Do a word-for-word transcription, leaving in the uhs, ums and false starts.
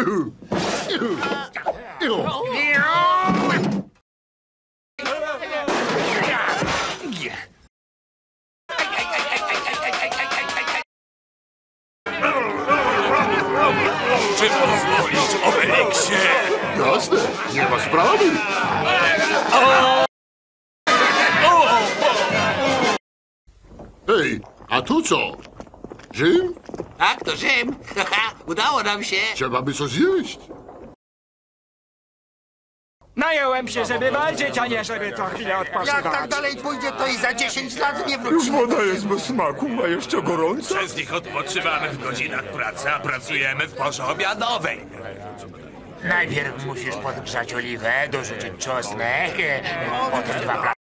Czy pozwolić, Obelixie? Jasne, nie ma sprawy. Hej, a to co? Rzym? Tak, to Rzym. Udało nam się. Trzeba by coś zjeść. Nająłem się, żeby walczyć, a nie żeby co chwilę odpoczywać. Jak tak dalej pójdzie, to i za dziesięć lat nie wrócimy. Woda jest bez smaku, a jeszcze gorąca. Przez nich odpoczywamy w godzinach pracy, a pracujemy w porze obiadowej. Najpierw musisz podgrzać oliwę, dorzucić czosnek, potem dwa